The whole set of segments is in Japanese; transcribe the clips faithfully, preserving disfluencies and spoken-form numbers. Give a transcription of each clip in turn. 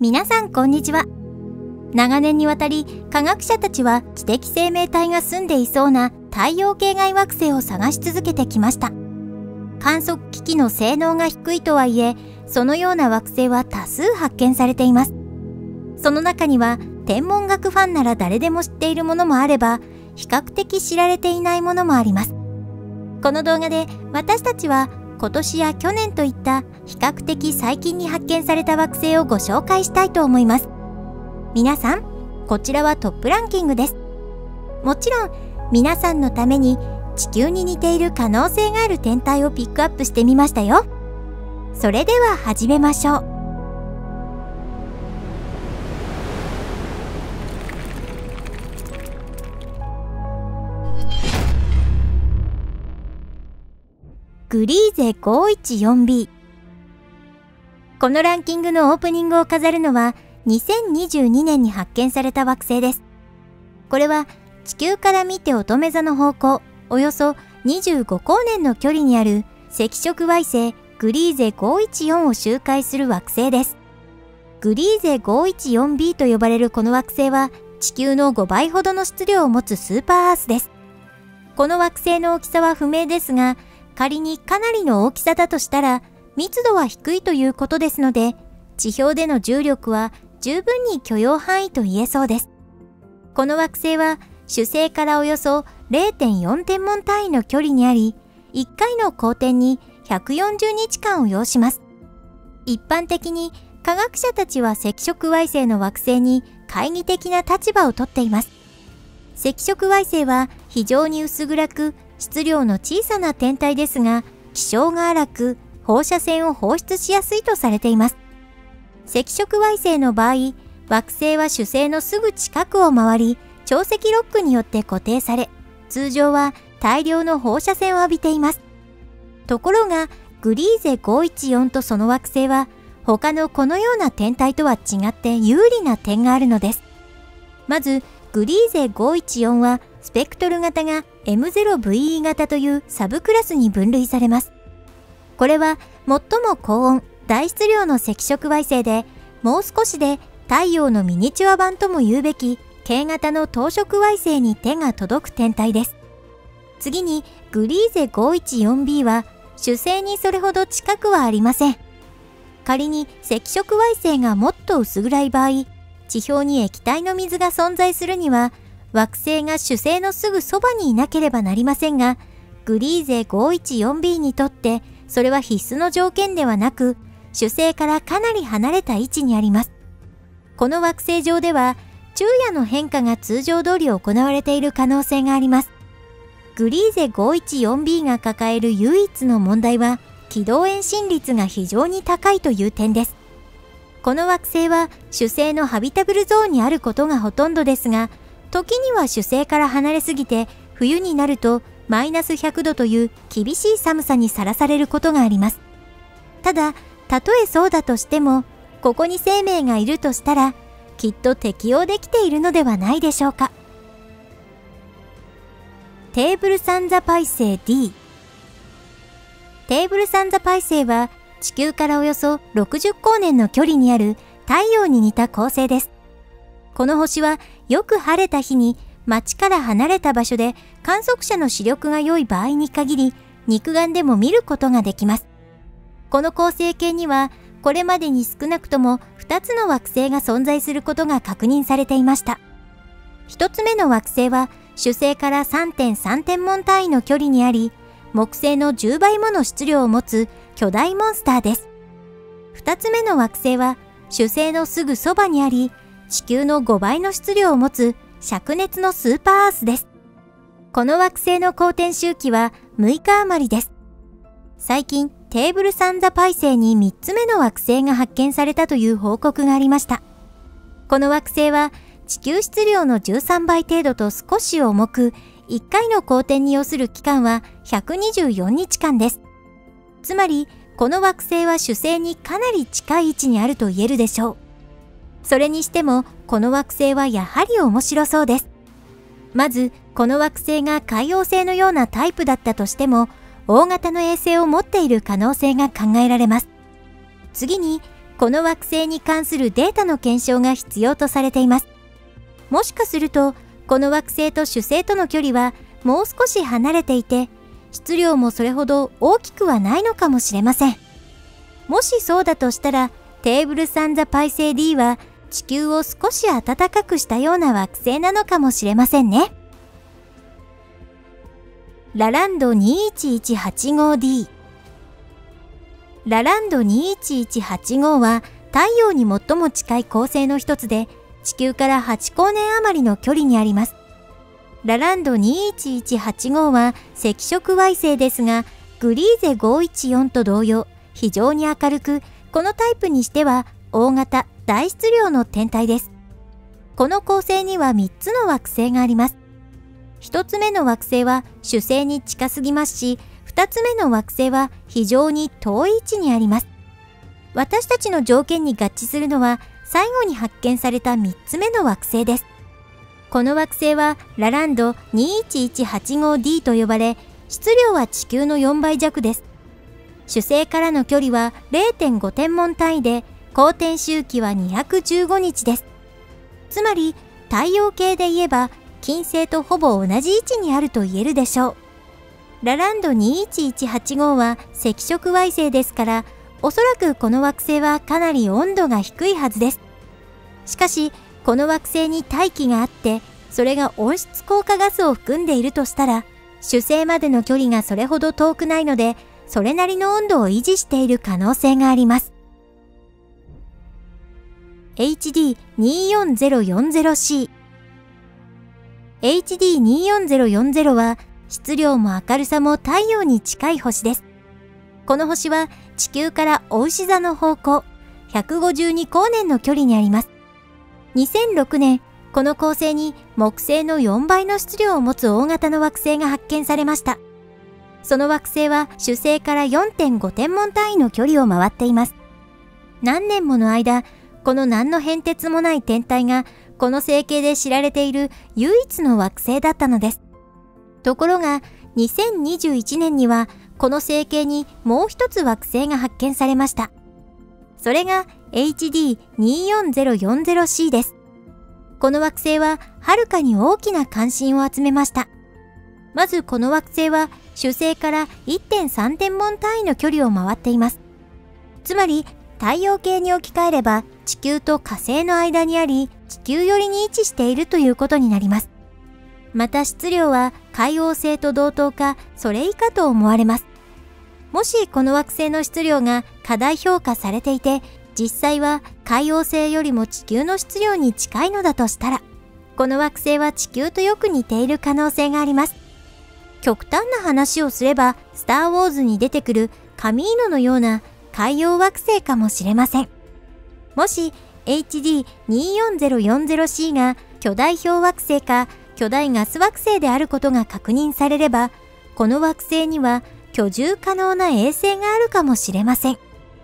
皆さんこんにちは。長年にわたり科学者たちは知的生命体が住んでいそうな太陽系外惑星を探し続けてきました。観測機器の性能が低いとはいえ、そのような惑星は多数発見されています。その中には天文学ファンなら誰でも知っているものもあれば、比較的知られていないものもあります。この動画で私たちは今年や去年といった比較的最近に発見された惑星をご紹介したいと思います。皆さん、こちらはトップランキングです。もちろん皆さんのために地球に似ている可能性がある天体をピックアップしてみましたよ。それでは始めましょう。グリーゼ ごいちよんビー。このランキングのオープニングを飾るのはにせんにじゅうにねんに発見された惑星です。これは地球から見て乙女座の方向およそにじゅうごこうねんの距離にある赤色矮星グリーゼ ごいちよんを周回する惑星です。グリーゼ ごいちよんビー と呼ばれるこの惑星は地球のごばいほどの質量を持つスーパーアースです。この惑星の大きさは不明ですが、仮にかなりの大きさだとしたら密度は低いということですので、地表での重力は十分に許容範囲と言えそうです。この惑星は主星からおよそ れいてんよん 天文単位の距離にあり、いっかいの公転にひゃくよんじゅうにちかんを要します。一般的に科学者たちは赤色矮星の惑星に懐疑的な立場をとっています。赤色矮星は非常に薄暗く質量の小さな天体ですが、気性が荒く放射線を放出しやすいとされています。赤色矮星の場合、惑星は主星のすぐ近くを回り、潮汐ロックによって固定され、通常は大量の放射線を浴びています。ところが、グリーゼ ごいちよんとその惑星は、他のこのような天体とは違って有利な点があるのです。まず、グリーゼ ごいちよんは、スペクトル型が エムゼロブイイー 型というサブクラスに分類されます。これは最も高温、大質量の赤色矮星で、もう少しで太陽のミニチュア版とも言うべき軽型の等色矮星に手が届く天体です。次にグリーゼ ごいちよんビー は主星にそれほど近くはありません。仮に赤色矮星がもっと薄暗い場合、地表に液体の水が存在するには、惑星が主星のすぐそばにいなければなりませんが、グリーゼ ごいちよんビー にとってそれは必須の条件ではなく、主星からかなり離れた位置にあります。この惑星上では昼夜の変化が通常通り行われている可能性があります。グリーゼ ごいちよんビー が抱える唯一の問題は、軌道遠心率が非常に高いという点です。この惑星は主星のハビタブルゾーンにあることがほとんどですが、時には主星から離れすぎて冬になるとマイナスひゃくどという厳しい寒さにさらされることがあります。ただ、たとえそうだとしても、ここに生命がいるとしたら、きっと適応できているのではないでしょうか。テーブルサンザパイ星 D。テーブルサンザパイ星は地球からおよそろくじゅっこうねんの距離にある太陽に似た恒星です。この星はよく晴れた日に街から離れた場所で観測者の視力が良い場合に限り肉眼でも見ることができます。この恒星系にはこれまでに少なくともふたつの惑星が存在することが確認されていました。ひとつめの惑星は主星から さんてんさん 天文単位の距離にあり、木星のじゅうばいもの質量を持つ巨大モンスターです。ふたつめの惑星は主星のすぐそばにあり、地球のごばいの質量を持つ灼熱のスーパーアースです。この惑星の公転周期はむいか余りです。最近、テーブルサンザパイ星にみっつめの惑星が発見されたという報告がありました。この惑星は地球質量のじゅうさんばい程度と少し重く、いっかいの公転に要する期間はひゃくにじゅうよっかんです。つまり、この惑星は主星にかなり近い位置にあると言えるでしょう。それにしても、この惑星はやはり面白そうです。まず、この惑星が海王星のようなタイプだったとしても、大型の衛星を持っている可能性が考えられます。次に、 この惑星に関するデータの検証が必要とされています。もしかすると、この惑星と主星との距離はもう少し離れていて、質量もそれほど大きくはないのかもしれません。もしそうだとしたら、テーブルサンザパイセイ D は地球を少し暖かくしたような惑星なのかもしれませんね。ラランド にーいちいちはちごディー。ラランド にーいちいちはちごは太陽に最も近い恒星の一つで、地球からはちこうねん余りの距離にあります。ラランド にーいちいちはちごは赤色矮星ですが、グリーゼごーいちよんと同様、非常に明るく、このタイプにしては大型大質量の天体です。この恒星にはみっつの惑星があります。ひとつめの惑星は主星に近すぎますし、ふたつめの惑星は非常に遠い位置にあります。私たちの条件に合致するのは最後に発見されたみっつめの惑星です。この惑星はラランド にーいちいちはちごディー と呼ばれ、質量は地球のよんばい弱です。主星からの距離は れいてんご 天文単位で、公転周期はにひゃくじゅうごにちです。つまり太陽系で言えば金星とほぼ同じ位置にあると言えるでしょう。ラランド にーいちいちはちごは赤色矮星ですから、おそらくこの惑星はかなり温度が低いはずです。しかしこの惑星に大気があって、それが温室効果ガスを含んでいるとしたら、主星までの距離がそれほど遠くないので、それなりの温度を維持している可能性があります。エイチディーにーよんゼロよんゼロシー エイチディーにーよんゼロよんゼロ は質量も明るさも太陽に近い星です。この星は地球から牡牛座の方向ひゃくごじゅうにこうねんの距離にあります。にせんろくねん、この恒星に木星のよんばいの質量を持つ大型の惑星が発見されました。その惑星は主星から よんてんご 天文単位の距離を回っています。何年もの間、この何の変哲もない天体がこの星系で知られている唯一の惑星だったのです。ところがにせんにじゅういちねんにはこの星系にもう一つ惑星が発見されました。それが エイチディーにーよんゼロよんゼロシー です。この惑星ははるかに大きな関心を集めました。まずこの惑星は主星から いってんさん 天文単位の距離を回っています。つまり太陽系に置き換えれば地球と火星の間にあり、地球寄りに位置しているということになります。また質量は海王星と同等かそれ以下と思われます。もしこの惑星の質量が過大評価されていて、実際は海王星よりも地球の質量に近いのだとしたら、この惑星は地球とよく似ている可能性があります。極端な話をすれば、スター・ウォーズに出てくるカミーノのような海洋惑星かもしれません。もし エイチディーにーよんゼロよんゼロシー が巨大氷惑星か巨大ガス惑星であることが確認されれば、この惑星には居住可能な衛星があるかもしれません。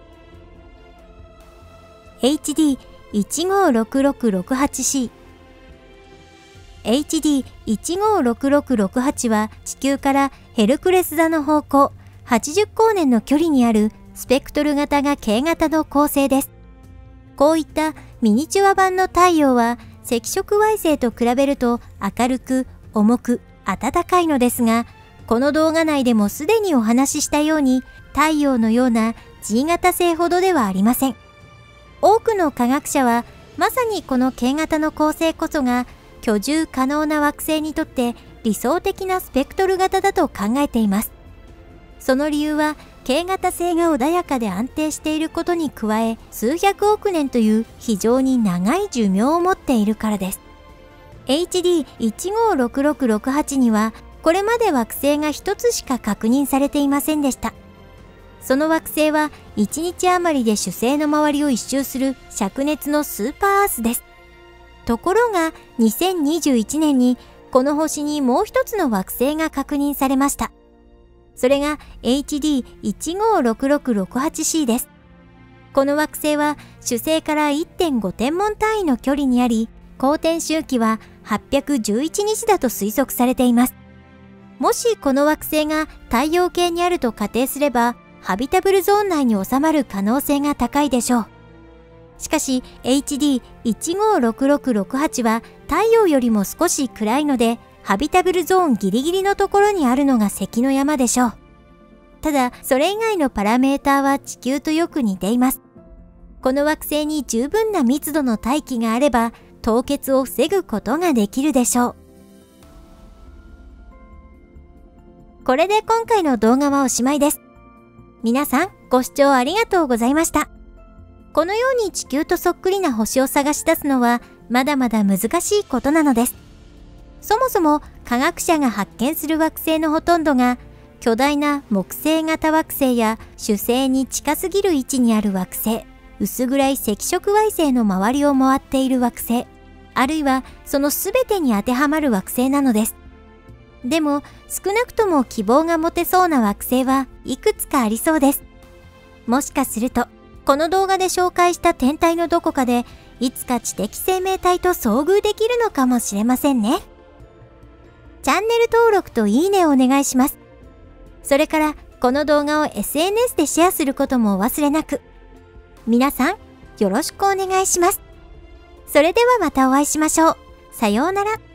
エイチディーいちごろくろくろくはちシー エイチディーいちごろくろくろくはち は地球からヘルクレス座の方向はちじゅっこうねんの距離にあるスペクトル型が軽型の恒星です。こういったミニチュア版の太陽は赤色矮星と比べると明るく重く暖かいのですが、この動画内でもすでにお話ししたように太陽のような G 型星ほどではありません。多くの科学者はまさにこの軽型の恒星こそが居住可能な惑星にとって理想的なスペクトル型だと考えています。その理由は軽型星が穏やかで安定していることに加え、数百億年という非常に長い寿命を持っているからです。エイチディーいちごろくろくろくはち にはこれまで惑星が一つしか確認されていませんでした。その惑星はいちにち余りで主星の周りを一周する灼熱のスーパーアースです。ところがにせんにじゅういちねんにこの星にもう一つの惑星が確認されました。それが エイチディーいちごろくろくろくはちシー です。この惑星は主星から いってんご 天文単位の距離にあり、公転周期ははっぴゃくじゅういちにちだと推測されています。もしこの惑星が太陽系にあると仮定すれば、ハビタブルゾーン内に収まる可能性が高いでしょう。 しかし エイチディーいちごろくろくろくはち は太陽よりも少し暗いので、ハビタブルゾーンギリギリのところにあるのが関の山でしょう。ただ、それ以外のパラメーターは地球とよく似ています。この惑星に十分な密度の大気があれば、凍結を防ぐことができるでしょう。これで今回の動画はおしまいです。皆さん、ご視聴ありがとうございました。このように地球とそっくりな星を探し出すのは、まだまだ難しいことなのです。そもそも科学者が発見する惑星のほとんどが、巨大な木星型惑星や主星に近すぎる位置にある惑星、薄暗い赤色矮星の周りを回っている惑星、あるいはそのすべてに当てはまる惑星なのです。でも少なくとも希望が持てそうな惑星はいくつかありそうです。もしかすると、この動画で紹介した天体のどこかで、いつか知的生命体と遭遇できるのかもしれませんね。チャンネル登録といいねをお願いします。それから、この動画を エスエヌエス でシェアすることもお忘れなく。皆さん、よろしくお願いします。それではまたお会いしましょう。さようなら。